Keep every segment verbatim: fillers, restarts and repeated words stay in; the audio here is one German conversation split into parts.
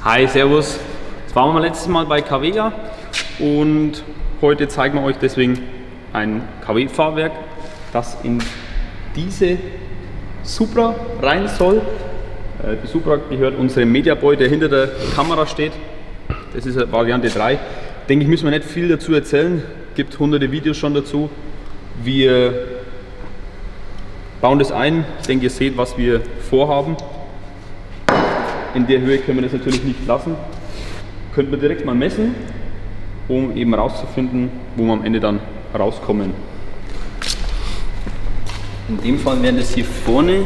Hi, servus. Jetzt waren wir letztes Mal bei Cavega und heute zeigen wir euch deswegen ein K W-Fahrwerk, das in diese Supra rein soll. Die Supra gehört unserem Mediaboy, der hinter der Kamera steht. Das ist Variante drei. Denke ich, müssen wir nicht viel dazu erzählen. Gibt hunderte Videos schon dazu. Wir bauen das ein. Ich denke, ihr seht, was wir vorhaben. In der Höhe können wir das natürlich nicht lassen. Könnten wir direkt mal messen, um eben rauszufinden, wo wir am Ende dann rauskommen. In dem Fall wären das hier vorne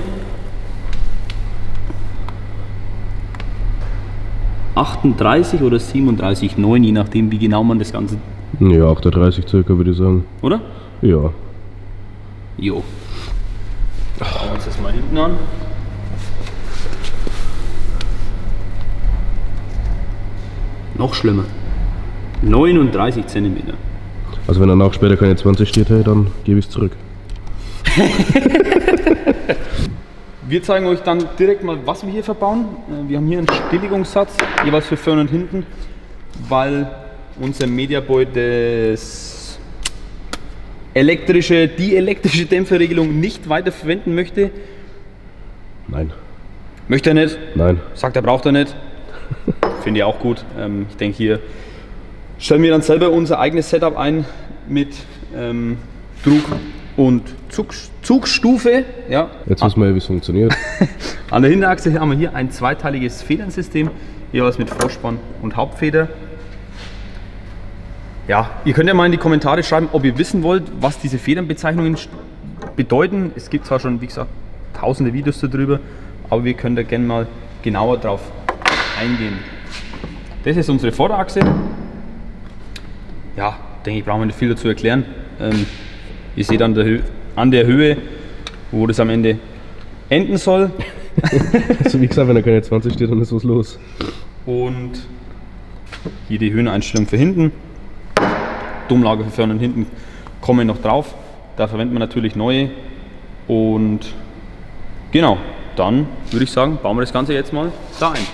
achtunddreißig oder siebenunddreißig Komma neun, je nachdem wie genau man das Ganze... Ja, achtunddreißig circa würde ich sagen. Oder? Ja. Jo. Schauen wir uns das mal hinten an. Noch schlimmer. neununddreißig Zentimeter. Also wenn danach später keine zwanzig steht, hey, dann gebe ich es zurück. Wir zeigen euch dann direkt mal, was wir hier verbauen. Wir haben hier einen Stilllegungssatz, jeweils für vorne und hinten, weil unser Mediaboy das elektrische, die elektrische Dämpferregelung nicht weiter verwenden möchte. Nein. Möchte er nicht? Nein. Sagt er, braucht er nicht. Finde ich auch gut. Ich denke, hier stellen wir dann selber unser eigenes Setup ein mit ähm, Trug und Zug, Zugstufe. Ja. Jetzt wissen wir ja, wie es funktioniert. An der Hinterachse haben wir hier ein zweiteiliges Federnsystem, jeweils mit Vorspann und Hauptfeder. Ja, ihr könnt ja mal in die Kommentare schreiben, ob ihr wissen wollt, was diese Federnbezeichnungen bedeuten. Es gibt zwar schon, wie gesagt, tausende Videos darüber, aber wir können da gerne mal genauer drauf eingehen. Das ist unsere Vorderachse. Ja, denke ich, brauchen wir nicht viel dazu erklären. Ähm, ihr seht an der, Hö an der Höhe, wo das am Ende enden soll. Also wie gesagt, wenn da keine zwanzig steht, dann ist was los. Und hier die Höheneinstellung für hinten. Dummlager für vorne und hinten kommen noch drauf. Da verwenden wir natürlich neue. Und genau, dann würde ich sagen, bauen wir das Ganze jetzt mal da ein.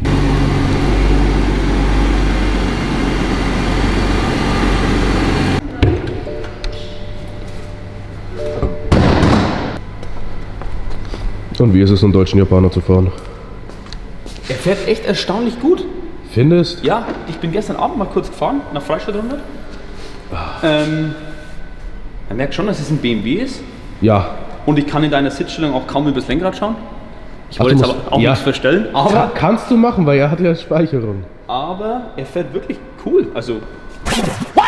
Und wie ist es, einen deutschen Japaner zu fahren? Er fährt echt erstaunlich gut. Findest? Ja, ich bin gestern Abend mal kurz gefahren, nach Freistadt runter. Ähm, man merkt schon, dass es ein B M W ist. Ja. Und ich kann in deiner Sitzstellung auch kaum übers Lenkrad schauen. Ich Ach, wollte jetzt musst, aber auch ja. nichts verstellen. Aber, Ka kannst du machen, weil er hat ja Speicherung. Aber er fährt wirklich cool. Also. What?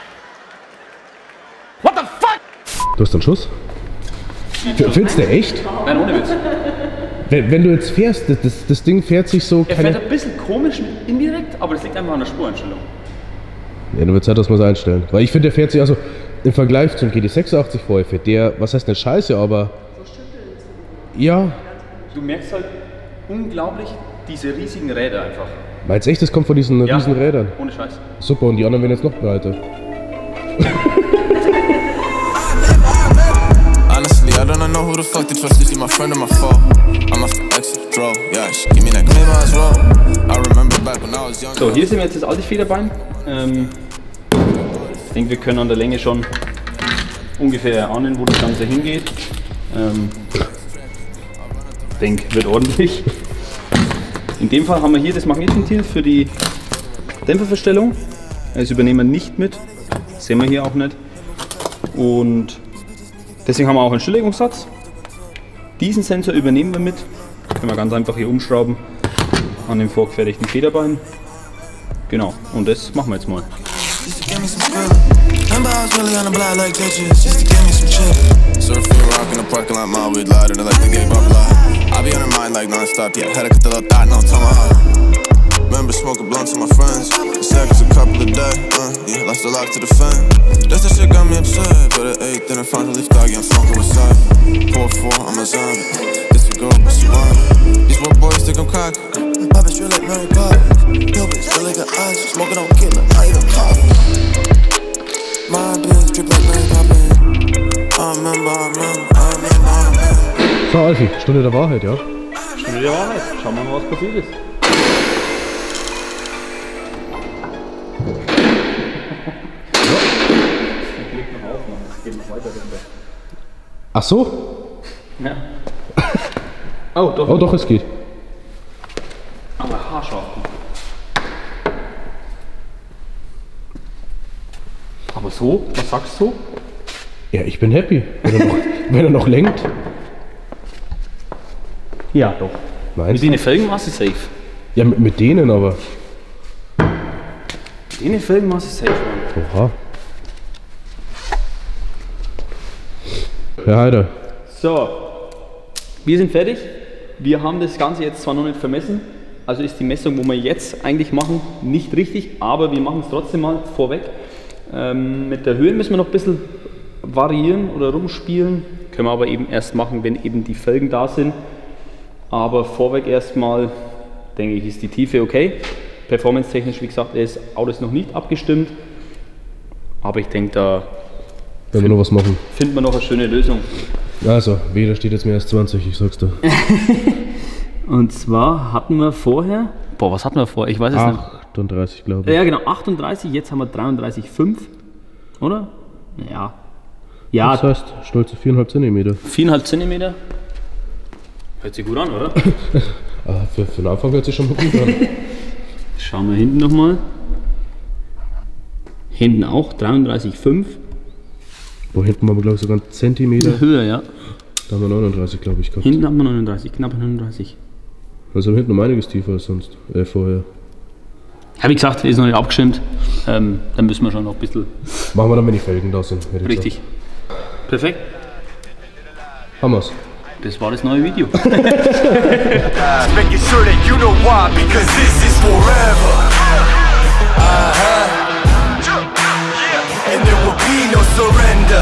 What the fuck? Du hast einen Schuss? Findest du echt? Nein, ohne Witz. Wenn, wenn du jetzt fährst, das, das, das Ding fährt sich so... Er keine... fährt ein bisschen komisch indirekt, aber das liegt einfach an der Spureinstellung. Ja, dann wird Zeit, dass wir es einstellen. Weil ich finde, der fährt sich also im Vergleich zum G T sechsundachtzig V F, der, was heißt nicht scheiße, aber... Ja. Du merkst halt unglaublich diese riesigen Räder einfach. Meinst du echt, das kommt von diesen Ja, riesen Rädern? Ohne Scheiß. Super, und die anderen werden jetzt noch breiter. Honestly, I don't know who the fuck to trust. Is he my friend or my foe? I'm off the exit, bro. Yeah, she give me that clear as well. I remember back when I was young. So, hier sehen wir jetzt das alte Federbein. Ähm, ich denke, wir können an der Länge schon ungefähr erahnen, wo das Ganze hingeht. Ähm, ich denke, wird ordentlich. In dem Fall haben wir hier das Magnetventil für die Dämpferverstellung. Das übernehmen wir nicht mit. Das sehen wir hier auch nicht. Und deswegen haben wir auch einen Stilllegungssatz. Diesen Sensor übernehmen wir mit. Können wir ganz einfach hier umschrauben an dem vorgefertigten Federbein. Genau, und das machen wir jetzt mal. Remember smoking blunts with my friends. Seconds a couple a day. Uh, yeah, lost a lot to the fan. That's the shit got me upset. But at eight, then I finally start getting funky with side. Four four, I'm a zombie. This a girl, but she want it. These little boys think I'm cocky. My bitch real like Mary Poppins. Yo, bitch feel like an ice. Smoking on killer, I eat a coffee. My bitch drip like Mary Poppins. I remember, I remember, I remember, I remember. So, Alfie, Stunde der Wahrheit, ja? Stunde der Wahrheit. Schauen wir mal, was passiert ist. Klick noch auf, Mann. Das geht noch weiter runter. Ach so? Ja. Oh, doch. Oh, doch, es geht. Aber haarscharf. Aber so, was sagst du? Ja, ich bin happy, wenn er noch, wenn er noch lenkt. Ja, doch. Meinst Mit den Felgenmaße safe. Ja, mit, mit denen aber. Mit den Felgenmaße safe, Mann. Oha. Herr Heider. So, wir sind fertig. Wir haben das Ganze jetzt zwar noch nicht vermessen, also ist die Messung, wo wir jetzt eigentlich machen, nicht richtig, aber wir machen es trotzdem mal vorweg. Ähm, mit der Höhe müssen wir noch ein bisschen variieren oder rumspielen. Können wir aber eben erst machen, wenn eben die Felgen da sind. Aber vorweg erstmal, denke ich, ist die Tiefe okay. Performance-technisch, wie gesagt, das Auto ist noch nicht abgestimmt. Aber ich denke, da Wenn wir noch was machen. finden wir noch eine schöne Lösung. Also, weder steht jetzt mehr als zwanzig, ich sag's dir. Und zwar hatten wir vorher, boah, was hatten wir vorher? Ich weiß es nicht. achtunddreißig, glaube ich. Ja, genau, achtunddreißig, jetzt haben wir dreiunddreißig Komma fünf, oder? Ja. Ja, Das heißt, stolze viereinhalb Zentimeter. viereinhalb Zentimeter. Hört sich gut an, oder? Ah, für, für den Anfang hört sich schon mal gut an. Schauen wir hinten nochmal. Hinten auch dreiunddreißig Komma fünf. Wo hinten haben wir, glaube ich, sogar einen Zentimeter. Höher, ja. Da haben wir neununddreißig, glaube ich, gehabt. Hinten haben wir neununddreißig, knapp neununddreißig. Also hinten um einiges tiefer als sonst, äh, vorher. Ja, wie gesagt, ist noch nicht abgestimmt. Ähm, dann müssen wir schon noch ein bisschen. Machen wir dann, wenn die Felgen da sind. hätte ich Richtig. Perfekt. gesagt. Haben wir's. Das war das neue Video. Making sure that you know why, because this is forever. Uh-huh. And there will be no surrender.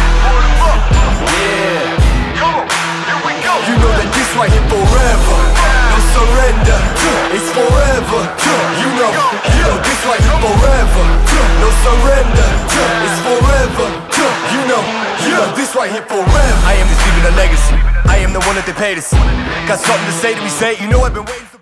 Yeah. You know that this right here forever. No surrender. It's forever. You know, you know this right here forever. No surrender. It's forever. You know, you know this right here forever. I am just leaving a legacy. I am the one that they paid us. Got something to say to me, say, you know I've been waiting for